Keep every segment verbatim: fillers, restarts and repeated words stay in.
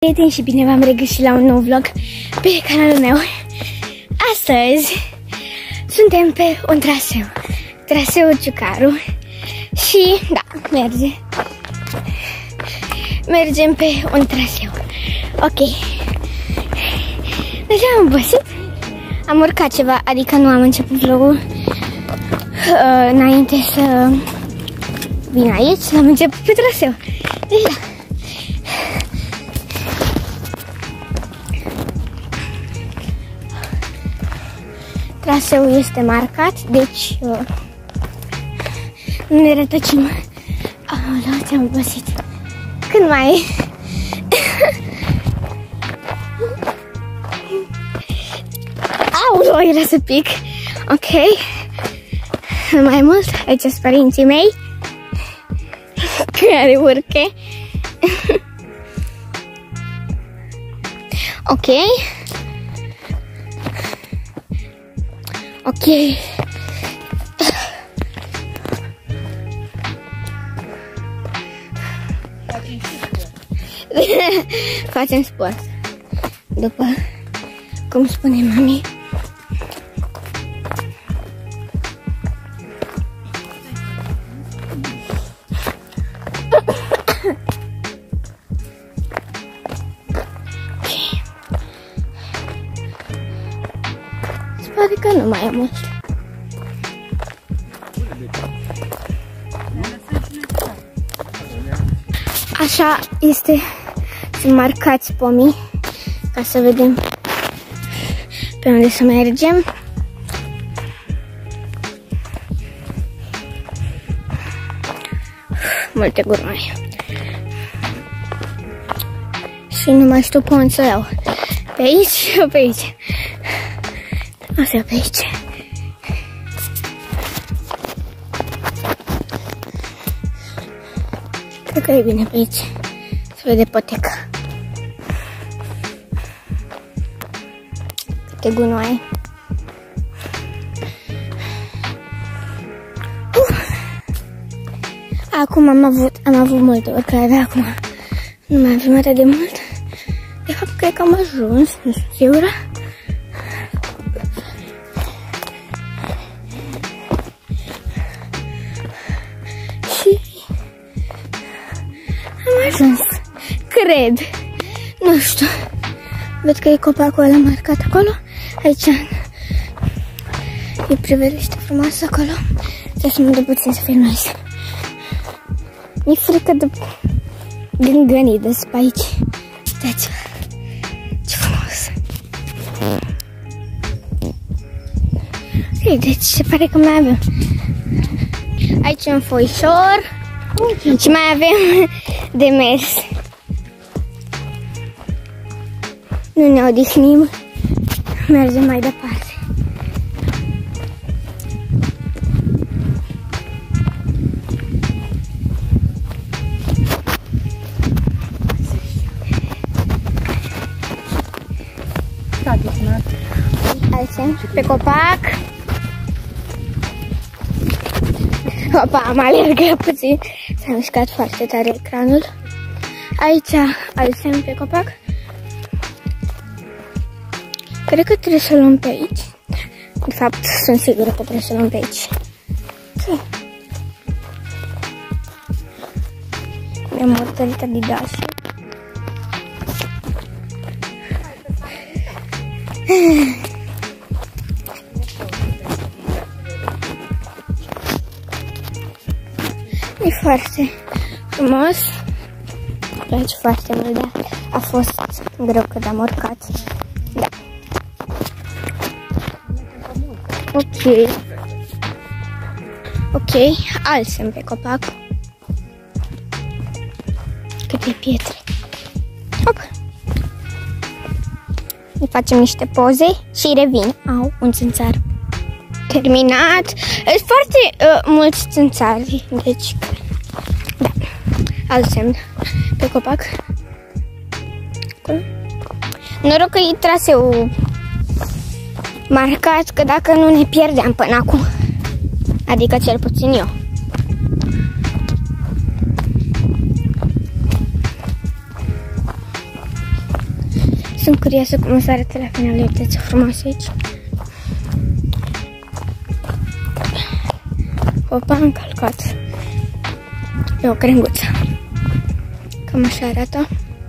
Prieteni, și bine v-am regăsit la un nou vlog pe canalul meu. Astăzi suntem pe un traseu, traseul Ciucaru. Și da, merge. Mergem pe un traseu. Ok. Deja am obosit. Am urcat ceva, adică nu am început vlogul uh, înainte să vin aici. L-am început pe traseu. Deci da. Traseul este marcat, deci uh, nu ne rătăcim. Aoleu, ți-am obosit. Când mai Aoleu, era să pic. Ok. Mai mult, aici sunt părinții mei care urche. Ok. Ok. Facem sport. După cum spune mami. Pare că nu mai e mult. Așa este, sunt marcați pomii ca să vedem pe unde să mergem. Multe gunoaie. Și nu mai știu pe unde să iau. Pe aici sau pe aici? O să iau pe aici. Cred că e bine pe aici. Se vede poteca. Câte gunoaie. Uh. Acum am avut, am avut multe urcare, acum nu mai avem atât de mult. De fapt, cred că am ajuns, nu sunt sigură. Am ajuns, cred, nu știu, văd că e copacul ăla marcat acolo, aici e priveliște frumoasă acolo, trebuie să mă duc puțin să filmez. Mi-e frică de gângănii de pe aici, uitați-vă, ce frumos. Ei, deci se pare că mai avem, aici e un foișor. Și mai avem de mers. Nu ne odihnim. Mergem mai departe. Alțem pe copac. Opa, am alergat puțin. S-a mișcat foarte tare ecranul. Aici alțem pe copac. Cred că trebuie să luăm pe aici. De fapt, sunt sigură că trebuie să luăm pe aici. Ok. Mi-am mortărit Adidasul. E foarte frumos. Îmi place foarte mult, dar a fost greu când am urcat. Da. Ok. Ok, alțem pe copac. Câte pietre. Hop. Ne facem niște poze și revin. Au, un țânțar. Terminat. Sunt foarte uh, mulți țânțari, deci da, alt semn pe copac. Acolo. Noroc că e traseul marcat, că dacă nu ne pierdeam până acum. Adică cel puțin eu. Sunt curioasă cum o să arate la final. Uite ce frumos aici. Opa, am calcat pe o crenguță. Cam așa arată.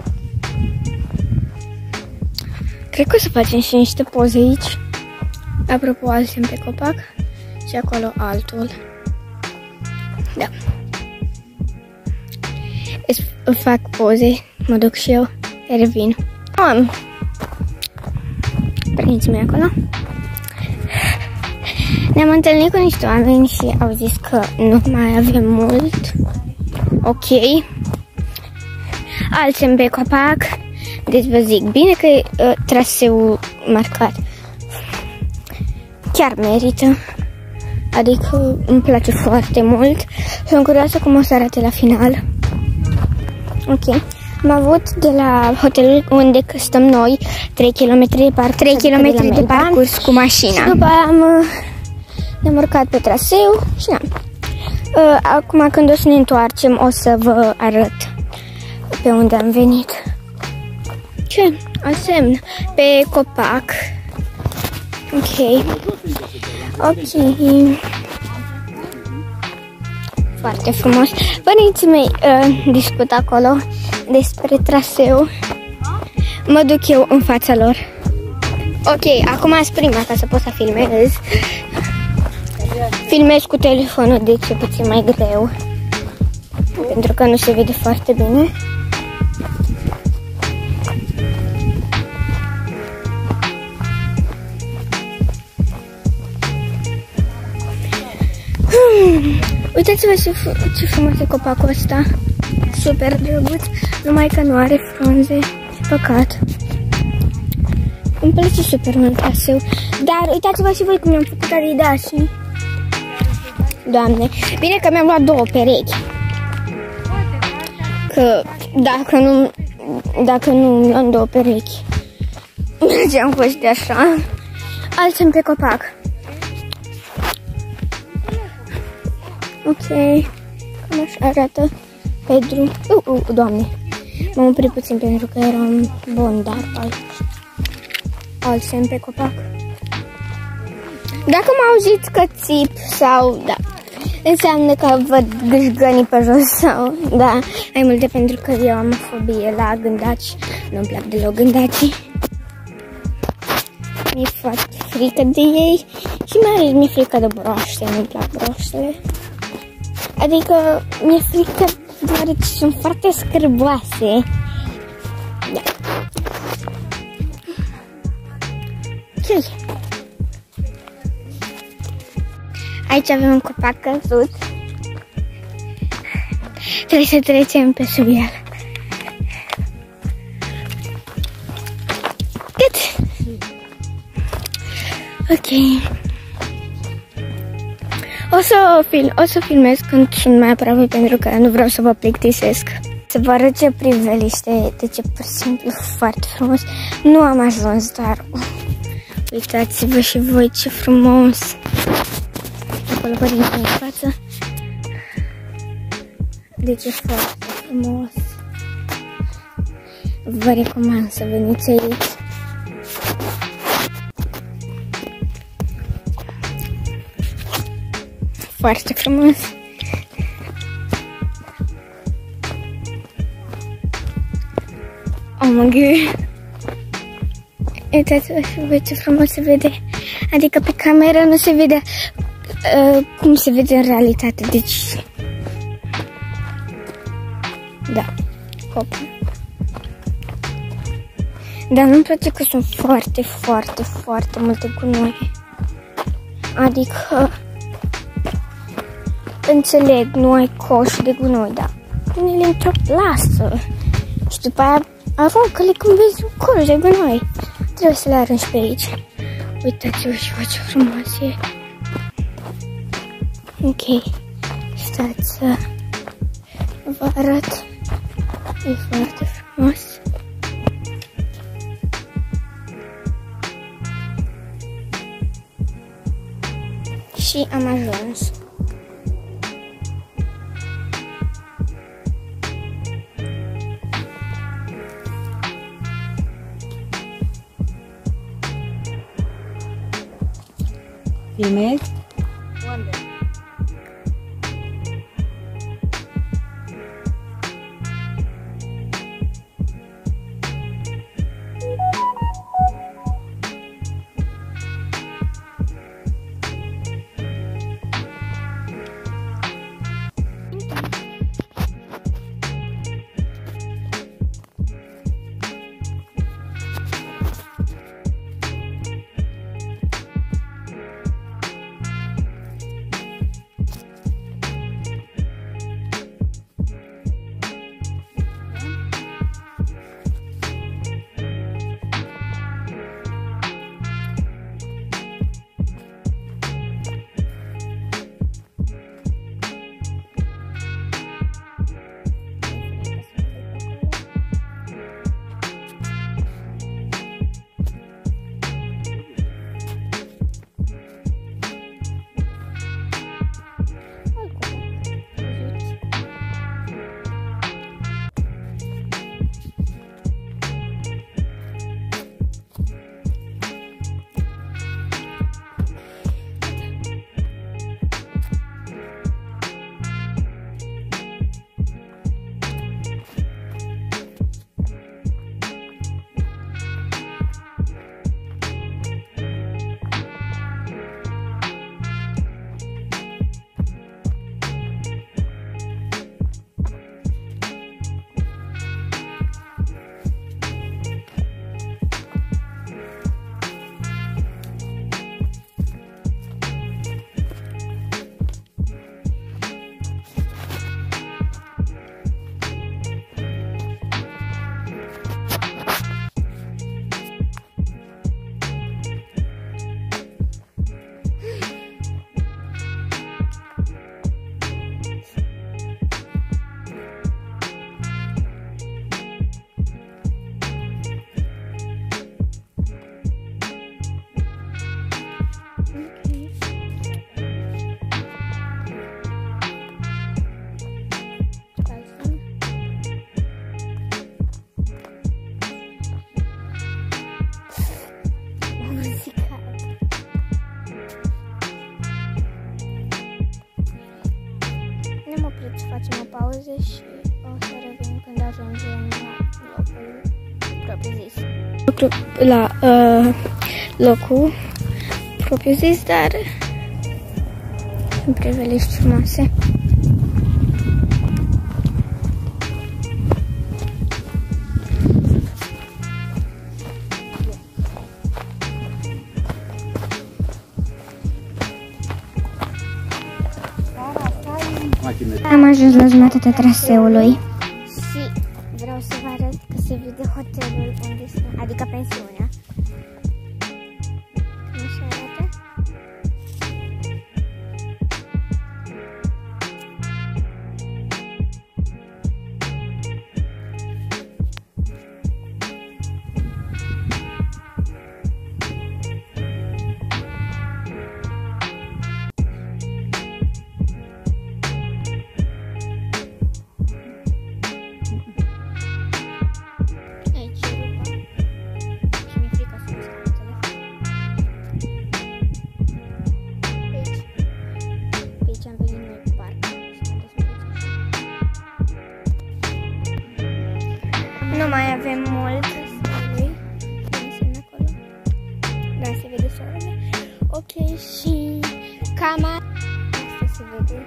Cred că o să facem și niște poze aici. Apropo, alții pe copac și acolo altul. Da. Îți fac poze, mă duc și eu, revin. Am. Părinții mei acolo. Ne-am întâlnit cu niște oameni și au zis că nu mai avem mult. Ok. Alții pe copac. Deci vă zic, bine că e uh, traseul marcat. Chiar merită. Adică îmi place foarte mult. Sunt curioasă cum o să arate la final. Ok. Am avut de la hotelul unde stăm noi trei kilometri de parcurs, trei kilometri de, de parcurs cu mașina. Și după aia am, ne-am urcat pe traseu și n-am. Uh, acum când o să ne întoarcem o să vă arăt pe unde am venit. Ce? Asemn. Pe copac. Ok. Ok. Foarte frumos. Părinții mei uh, discută acolo despre traseu. Mă duc eu în fața lor. Ok, acum ați prima ca să pot să filmez. Filmez cu telefonul, deci e puțin mai greu. Pentru că nu se vede foarte bine. Hmm. Uitați-vă ce, ce frumos e copacul ăsta. Super drăguț, numai că nu are frunze. Ce păcat. Îmi place super mult traseu. Dar uitați-vă și voi cum mi-am făcut adidașii. Doamne, bine că mi-am luat două perechi. Că dacă nu Dacă nu luam două perechi mergeam cu ăștia așa. Alții pe copac. Ok, cam așa arată pe drum. Uh, uh, doamne, m-am oprit puțin pentru că eram bondar aici. Alții pe copac. Dacă mă auziți că țip sau da, înseamnă că văd gâșgănii pe jos sau da, mai multe pentru că eu am fobie la gândaci. Nu-mi plac deloc gândacii. Mi-e foarte frică de ei și mai ales mi-e frică de broaște, nu-mi plac broaștele. Adică mi-e frică deoarece sunt foarte scârboase. Da. Ok. Aici avem un copac căzut. Trebuie să trecem pe sub el. Cât? Ok. O să, film, o să filmez când sunt mai aproape pentru că nu vreau să vă plictisesc. Să vă arăt ce priveliște, deci e pur și simplu foarte frumos. Nu am ajuns, dar uitați-vă și voi ce frumos. Acolo părinții în față. Deci e foarte frumos. Vă recomand să veniți aici. Foarte frumos. Oh my god. Uitați-vă și voi ce frumos se vede. Adică pe cameră nu se vede uh, cum se vede în realitate. Deci da. Hop. Dar nu-mi place că sunt foarte, foarte, foarte multe gunoi. Adică înțeleg, nu ai coș de gunoi, dar pune-le într-o plasă. Și după aia aruncă-le când vezi un coș de gunoi. Trebuie să le arunci pe aici. Uitați-vă și vă ce frumos e. Ok. Stați să vă arăt. E foarte frumos. Și am ajuns. Filmezi? Unde? Facem o pauză și o să revenim când ajungem la locul propriu-zis. La uh, locul propriu-zis, dar sunt priveliști frumoase. Am ajuns la jumătatea traseului și vreau să vă arăt că se vede hotelul unde sunt, adică pensiunea. Cum se arată? Nu mai avem mult soarele. Acolo. Da, se vede soarele. Ok, și cam asta se vede.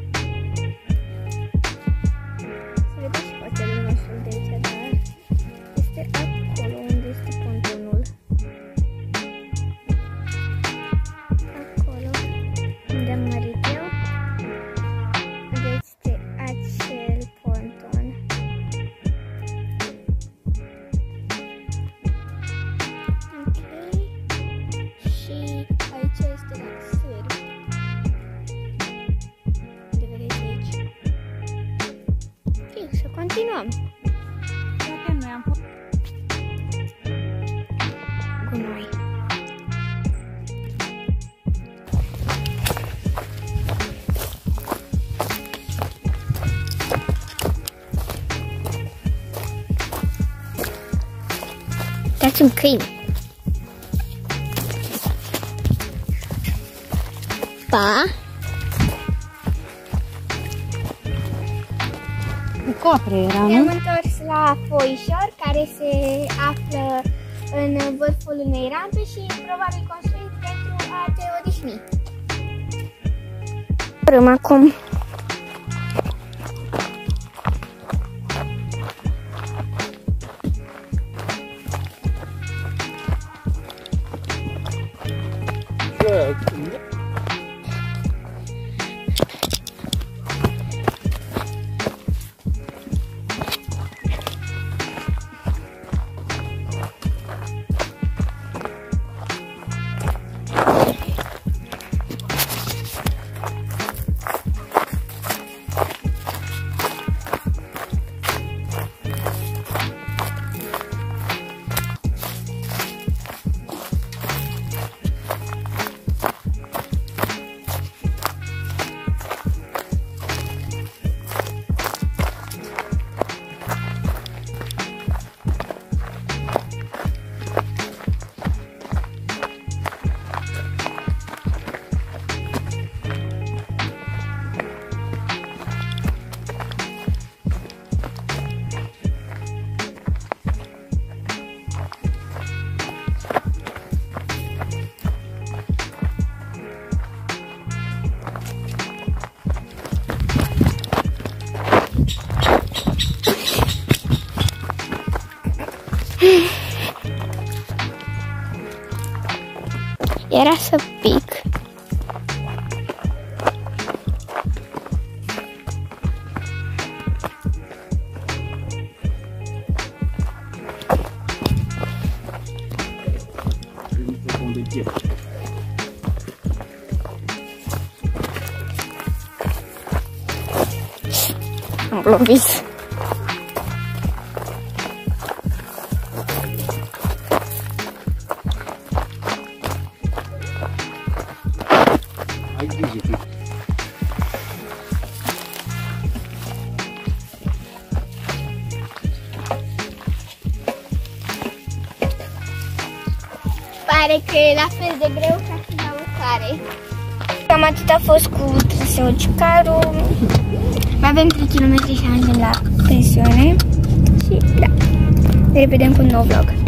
Se vede și hotelul nostru de aici, dar este acolo unde este pontonul. Acolo unde am mărit eu. Este acel ponton. Continuăm. Poate noi am fost cu noi. Dați un câine. Pa! Copre era, nu? Ne-am întors la foișor, care se află în vârful unei rampe și probabil construit pentru a te odihni. Urăm acum. Era să pic. Am lovit. Pare că e la fel de greu ca și la urcare. Cam atât a fost cu traseul Ciucaru. Mai avem trei kilometri și ajungem la pensiune. Și da, ne revedem cu un nou vlog.